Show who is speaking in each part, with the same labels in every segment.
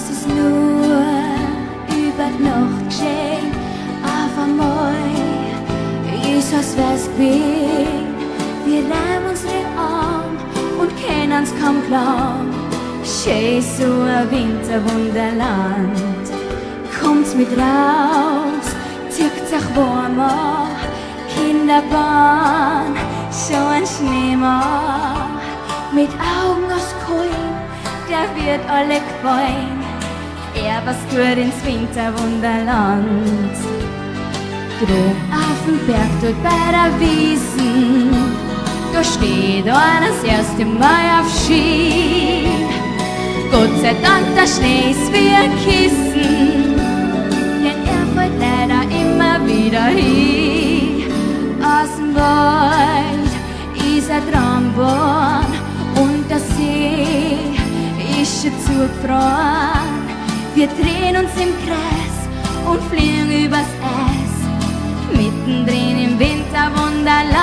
Speaker 1: Das ist nur über die Nacht geschehen, auf einmal ist es was gewesen. Wir nehmen uns den Arm und kennen uns kaum klar. Schön so ein Winterwunderland. Kommt's mit raus, zieht sich warmer, Kinderbahn, so ein Schneemann. Mit Augen aus Kohl, der wird alle gefallen. Was gut ins Winterwunderland. Droben auf dem Berg, dort bei der Wiesen, da steht einer das erste Mal auf Ski. Gott sei Dank, der Schnee ist wie ein Kissen, denn fällt leider immer wieder hin. Aus dem Wald ist ein Traum und der See ist schon zugefroren. Wir drehen uns im Kreis und fliegen übers Eis, mittendrin im Winterwunderland.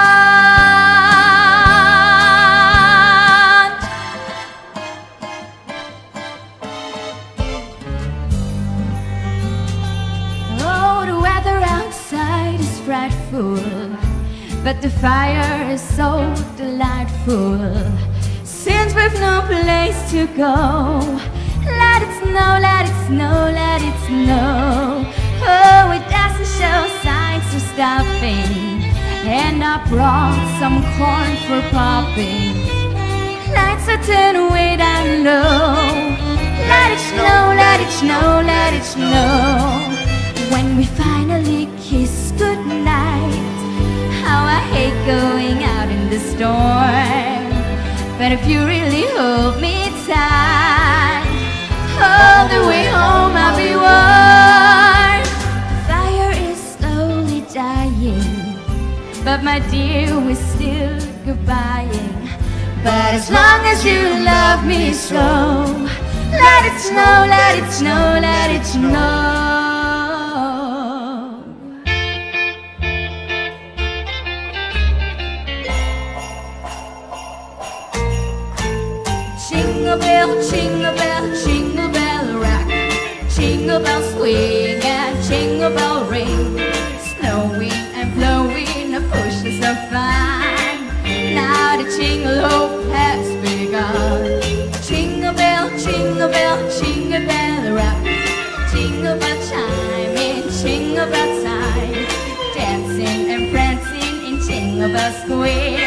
Speaker 1: Oh, the weather outside is frightful, but the fire is so delightful. Since we've no place to go, let it snow, let it snow, let it snow. Oh, it doesn't show signs of stopping. And I brought some corn for popping. Lights are turned way down low. Let it snow, let it snow, let it snow. When we finally kiss goodnight, how I hate going out in the storm. But if you really hold me tight, all the way home I'll be warm. The fire is slowly dying, but my dear, we're still goodbying. But as long as you love me so, let it snow, let it snow, let it snow. Jingle bell, jingle bell, jingle bell rock. Jingle bells swing and jingle bell ring. Snowing and blowing, the push is so fine. Now the jingle hop has begun. Jingle bell, jingle bell, jingle bell rock. Jingle bell chiming, jingle bell time. Dancing and prancing in Jingle Bell Square.